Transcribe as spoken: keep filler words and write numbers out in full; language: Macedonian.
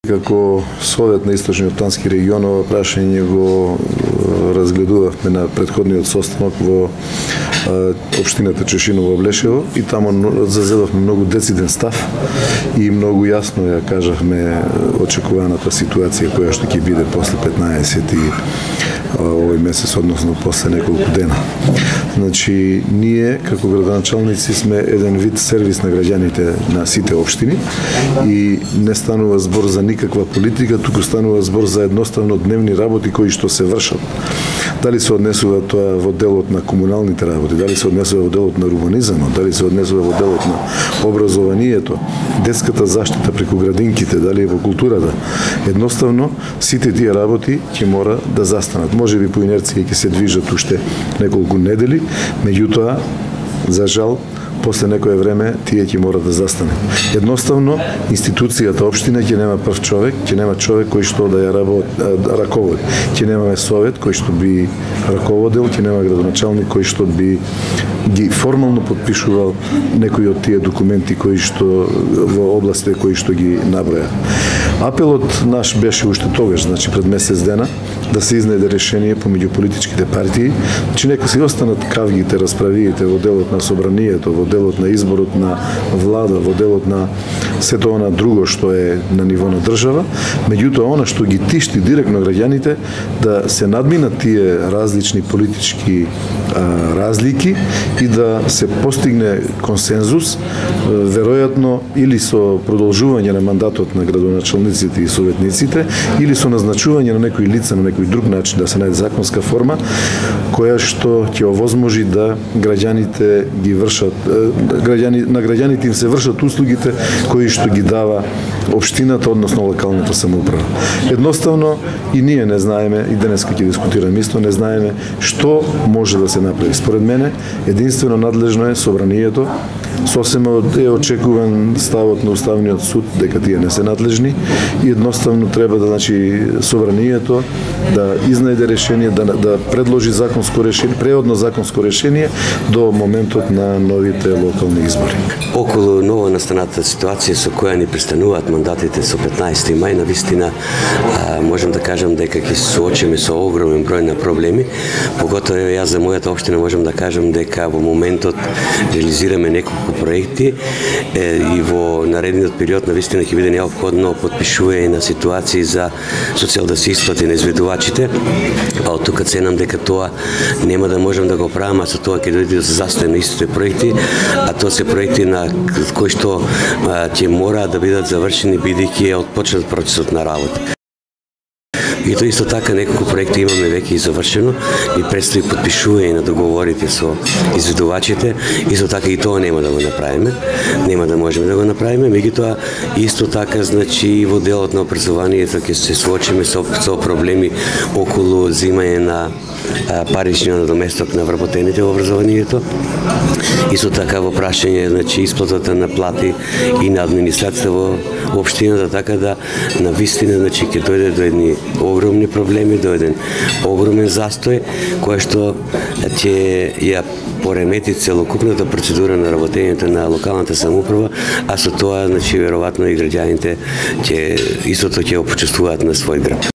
Како Совет на Источниот Тански регион, ова прашање го разгледувавме на претходниот состанок во општината Чешиново Блешево и таму зазедовме многу дециден став и многу јасно ја кажавме очекуваната ситуација која што ќе биде после петнаесети овој месец, односно после неколку дена. Значи, ние како градоначалници сме еден вид сервис на граѓаните на сите општини и не станува збор за никаква политика, туку станува збор за едноставно дневни работи кои што се вршат. Дали се однесува тоа во делот на комуналните работи, дали се однесува во делот на урбанизмот, дали се однесува во делот на образованието, детската заштита преку градинките, дали во културата. Едноставно, сите тие работи ќе мора да застанат. Може би по инерција ќе се движат уште неколку недели, меѓутоа, за жал, после некое време тие ќе мора да застане. Едноставно, институцијата општина ќе нема прв човек, ќе нема човек кој што да ја раководи. Ќе немаме совет кој што би раководел, ќе нема градоначалник кој што би ги формално подпишувал некои од тие документи кои што во областите кои што ги наброја. Апелот наш беше уште тогаш, значи пред месец дена, да се изнајде решение помеѓу политичките партии, че нека се останат кавгите, расправиите во делот на собранието, во делот на изборот на влада, во делот на сето она друго што е на ниво на држава, меѓутоа она што ги тишти директно граѓаните да се надминат тие различни политички а, разлики и да се постигне консензус, веројатно или со продолжување на мандатот на градоначалниците и советниците, или со назначување на некои лица на некој друг начин, да се најде законска форма која што ќе овозможи да граѓаните ги вршат, граѓани, на граѓаните им се вршат услугите кои што ги дава општината, односно локалната самоуправа. Едноставно и ние не знаеме, и денеска ќе дискутираме исто, не знаеме што може да се направи. Според мене, единствено надлежно е собранието. Сосема е очекуван ставот на Уставниот суд дека тие не се надлежни и едноставно треба да, значи, собранието да изнајде решение, да, да предложи законско решение, преодно законско решение до моментот на новите локални избори. Околу ново настаната ситуација со која ни престануваат мандатите со петнаесети мај, навистина можам да кажам дека ќе се соочиме со огромен број на проблеми, поготово јас за мојата општина можам да кажам дека во моментот реализираме неколку проекти е, и во наредниот период навистина ќе биде неопходно подпишување на ситуации за социјал да се исплати на изведувачите, а од тука ценам дека тоа нема да можам да го правам, а со тоа ќе дојде да се застои на истите проекти, а тоа се проекти на кои што ќе мора да бидат завршени бидејќи е отпочнат процесот на работа. И тоа исто така неколку проекти имаме веќе и завршено и предстои подпишување на договорите со изведувачите, исто така и тоа нема да го направиме, нема да можеме да го направиме, меѓутоа исто така значи и во делот на образованието ќе се соочиме со, со проблеми околу земање на паричниот надоместок на вработените во образованието. Исто така во прашање значи исплатата на плати и на администрацијата во општината, така да на вистина значи ќе дојде до едни огромни проблеми, до еден огромен застој кој што ќе ја поремети целокупната процедура на работењето на локалната самоуправа, а со тоа значи веројатно и граѓаните ќе истото ќе го почувствуваат на свој грб.